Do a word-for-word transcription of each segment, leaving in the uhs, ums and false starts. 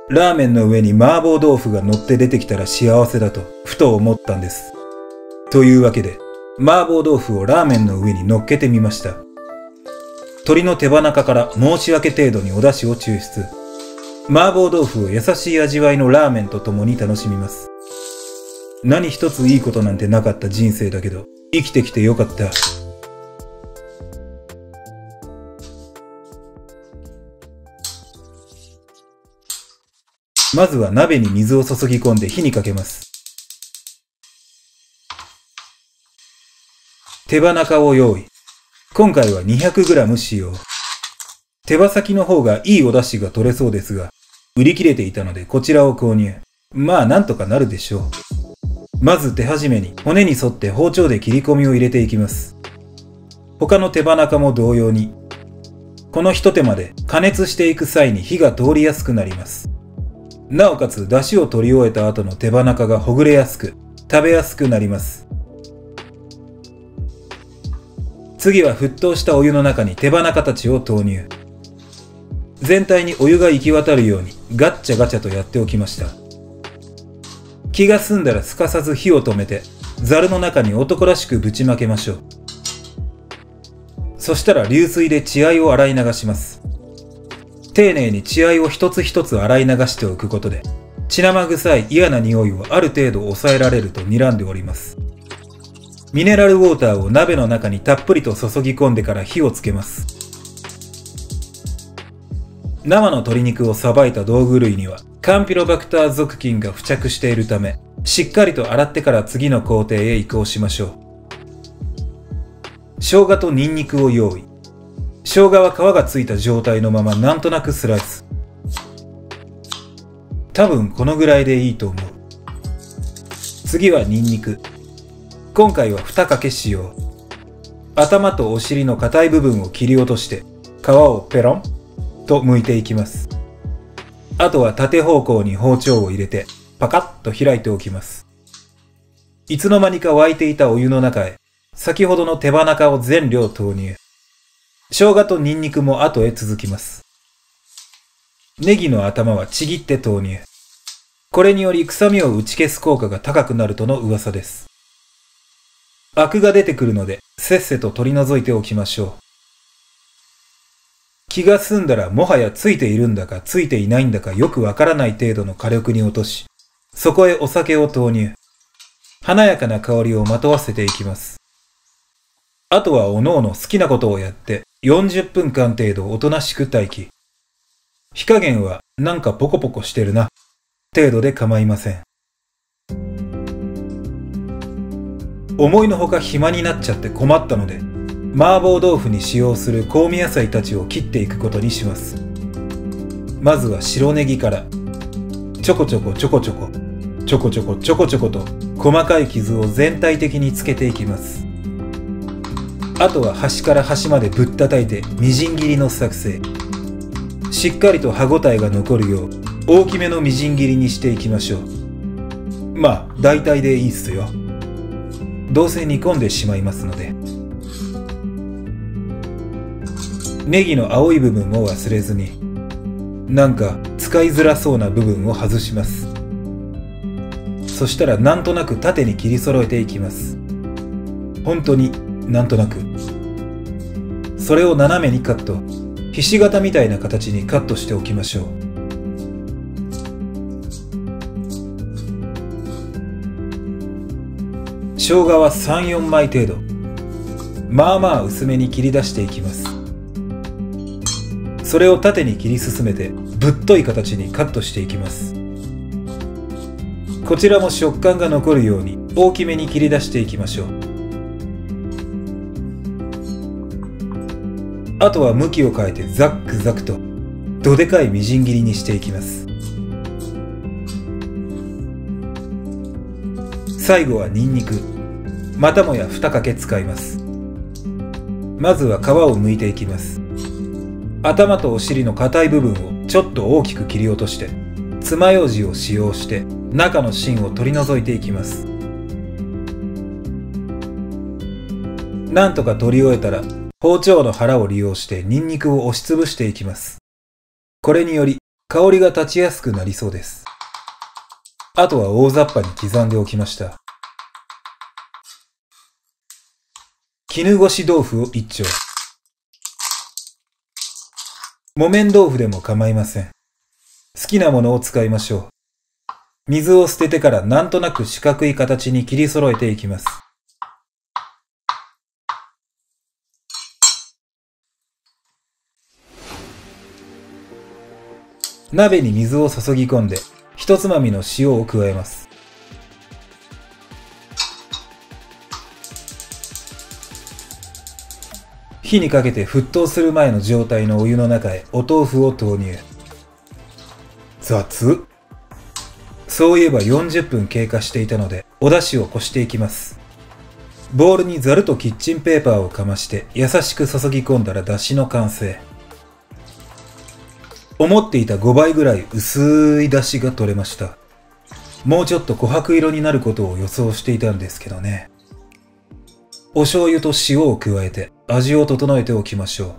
ラーメンの上に麻婆豆腐が乗って出てきたら幸せだとふと思ったんです。というわけで麻婆豆腐をラーメンの上に乗っけてみました。鶏の手羽中から申し訳程度にお出汁を抽出。麻婆豆腐を優しい味わいのラーメンと共に楽しみます。何一ついいことなんてなかった人生だけど、生きてきてよかった。まずは鍋に水を注ぎ込んで火にかけます。手羽中を用意。今回は にひゃくグラム 使用。手羽先の方がいいお出汁が取れそうですが、売り切れていたのでこちらを購入。まあなんとかなるでしょう。まず手始めに骨に沿って包丁で切り込みを入れていきます。他の手羽中も同様に。この一手間で加熱していく際に火が通りやすくなります。なおかつ出汁を取り終えた後の手羽中がほぐれやすく、食べやすくなります。次は沸騰したお湯の中に手羽中たちを投入。全体にお湯が行き渡るようにガッチャガチャとやっておきました。気が済んだらすかさず火を止めて、ザルの中に男らしくぶちまけましょう。そしたら流水で血合いを洗い流します。丁寧に血合いを一つ一つ洗い流しておくことで、血生臭い嫌な匂いをある程度抑えられると睨んでおります。ミネラルウォーターを鍋の中にたっぷりと注ぎ込んでから火をつけます。生の鶏肉をさばいた道具類にはカンピロバクター属菌が付着しているため、しっかりと洗ってから次の工程へ移行しましょう。生姜とニンニクを用意。生姜は皮がついた状態のままなんとなくスライス。多分このぐらいでいいと思う。次はニンニク。今回はにかけ使用。頭とお尻の硬い部分を切り落として皮をペロンと剥いていきます。あとは縦方向に包丁を入れてパカッと開いておきます。いつの間にか沸いていたお湯の中へ先ほどの手羽中を全量投入。生姜とニンニクも後へ続きます。ネギの頭はちぎって投入。これにより臭みを打ち消す効果が高くなるとの噂です。アクが出てくるのでせっせと取り除いておきましょう。気が済んだらもはやついているんだかついていないんだかよくわからない程度の火力に落とし、そこへお酒を投入。華やかな香りをまとわせていきます。あとはおのおの好きなことをやってよんじゅっぷんかん程度おとなしく待機。火加減はなんかポコポコしてるな程度で構いません。思いのほか暇になっちゃって困ったので、麻婆豆腐に使用する香味野菜たちを切っていくことにします。まずは白ネギから、ちょこちょこちょこちょこ、ちょこちょこちょこちょこと細かい傷を全体的につけていきます。あとは端から端までぶったたいてみじん切りの作成。しっかりと歯ごたえが残るよう大きめのみじん切りにしていきましょう。まあ大体でいいっすよ。どうせ煮込んでしまいますので。ネギの青い部分も忘れずに、なんか使いづらそうな部分を外します。そしたらなんとなく縦に切り揃えていきます。本当になんとなく。それを斜めにカット、ひし形みたいな形にカットしておきましょう。生姜はさん、よんまい程度。まあまあ薄めに切り出していきます。それを縦に切り進めてぶっとい形にカットしていきます。こちらも食感が残るように大きめに切り出していきましょう。あとは向きを変えてザックザクとどでかいみじん切りにしていきます。最後はニンニク。またもやにかけ使います。まずは皮を剥いていきます。頭とお尻の硬い部分をちょっと大きく切り落として、爪楊枝を使用して中の芯を取り除いていきます。なんとか取り終えたら包丁の腹を利用してニンニクを押しつぶしていきます。これにより香りが立ちやすくなりそうです。あとは大雑把に刻んでおきました。絹ごし豆腐を一丁。木綿豆腐でも構いません。好きなものを使いましょう。水を捨ててからなんとなく四角い形に切り揃えていきます。鍋に水を注ぎ込んで、一つまみの塩を加えます。火にかけて沸騰する前の状態のお湯の中へお豆腐を投入。雑。そういえばよんじゅっぷん経過していたので、お出汁をこしていきます。ボウルにザルとキッチンペーパーをかまして優しく注ぎ込んだら出汁の完成。思っていたごばいぐらい薄い出汁が取れました。もうちょっと琥珀色になることを予想していたんですけどね。お醤油と塩を加えて味を整えておきましょう。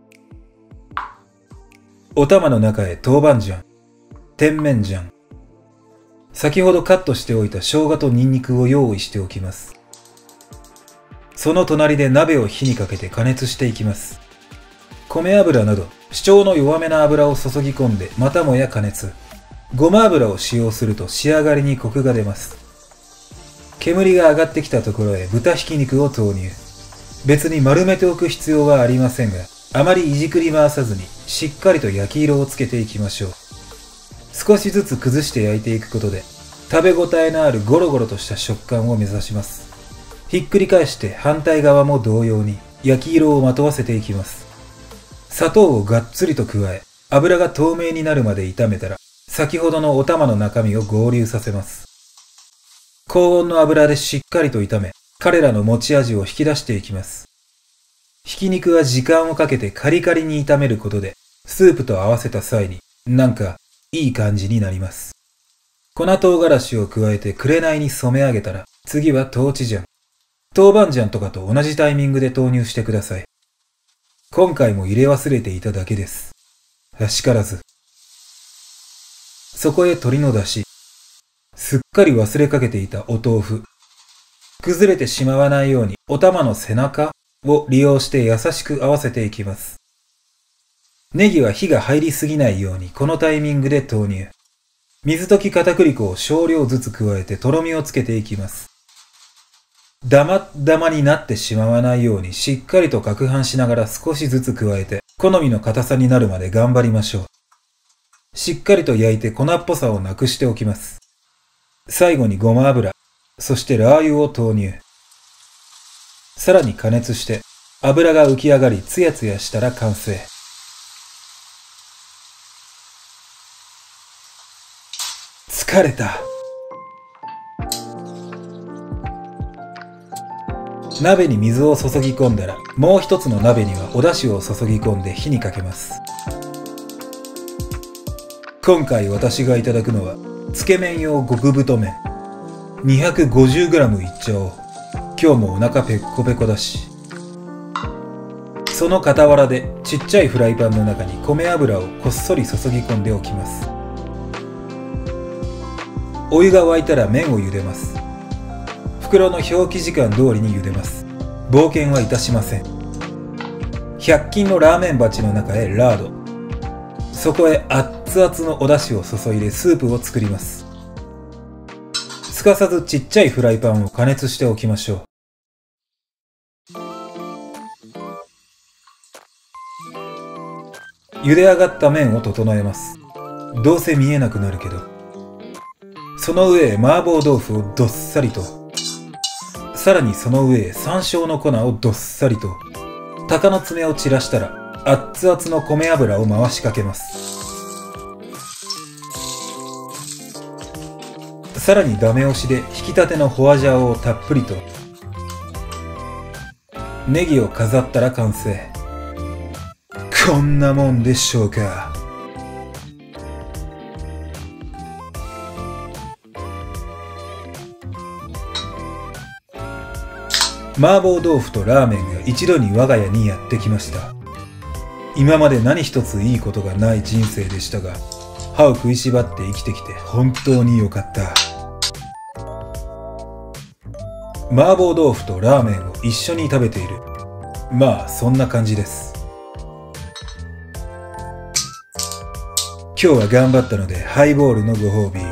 お玉の中へ豆板醤、甜麺醤、先ほどカットしておいた生姜とニンニクを用意しておきます。その隣で鍋を火にかけて加熱していきます。米油など主張の弱めな油を注ぎ込んでまたもや加熱。ごま油を使用すると仕上がりにコクが出ます。煙が上がってきたところへ豚ひき肉を投入。別に丸めておく必要はありませんが、あまりいじくり回さずにしっかりと焼き色をつけていきましょう。少しずつ崩して焼いていくことで食べ応えのあるゴロゴロとした食感を目指します。ひっくり返して反対側も同様に焼き色をまとわせていきます。砂糖をがっつりと加え、油が透明になるまで炒めたら、先ほどのお玉の中身を合流させます。高温の油でしっかりと炒め、彼らの持ち味を引き出していきます。ひき肉は時間をかけてカリカリに炒めることで、スープと合わせた際に、なんかいい感じになります。粉唐辛子を加えて紅に染め上げたら、次は豆醤。豆板醤とかと同じタイミングで投入してください。今回も入れ忘れていただけです。らしからず。そこへ鶏の出汁。すっかり忘れかけていたお豆腐。崩れてしまわないようにお玉の背中を利用して優しく合わせていきます。ネギは火が入りすぎないようにこのタイミングで投入。水溶き片栗粉を少量ずつ加えてとろみをつけていきます。ダマダマになってしまわないようにしっかりと攪拌しながら少しずつ加えて好みの硬さになるまで頑張りましょう。しっかりと焼いて粉っぽさをなくしておきます。最後にごま油、そしてラー油を投入。さらに加熱して油が浮き上がりツヤツヤしたら完成。疲れた。鍋に水を注ぎ込んだら、もう一つの鍋にはお出汁を注ぎ込んで火にかけます。今回私がいただくのは、つけ麺用極太麺。にひゃくごじゅうグラム いっちゃおう。今日もお腹ペッコペコだし。その傍らでちっちゃいフライパンの中に米油をこっそり注ぎ込んでおきます。お湯が沸いたら麺を茹でます。袋の表記時間通りに茹でます。冒険はいたしません。ひゃく均のラーメン鉢の中へラード。そこへ熱々のお出汁を注いでスープを作ります。すかさずちっちゃいフライパンを加熱しておきましょう。茹で上がった麺を整えます。どうせ見えなくなるけど。その上へ麻婆豆腐をどっさりと。さらにその上へ山椒の粉をどっさりと。鷹の爪を散らしたら熱々の米油を回しかけます。さらにダメ押しで引き立てのホアジャオをたっぷりと。ネギを飾ったら完成。こんなもんでしょうか。麻婆豆腐とラーメンが一度に我が家にやってきました。今まで何一ついいことがない人生でしたが、 歯を食いしばって生きてきて本当に良かった。麻婆豆腐とラーメンを一緒に食べている。まあそんな感じです。今日は頑張ったのでハイボールのご褒美。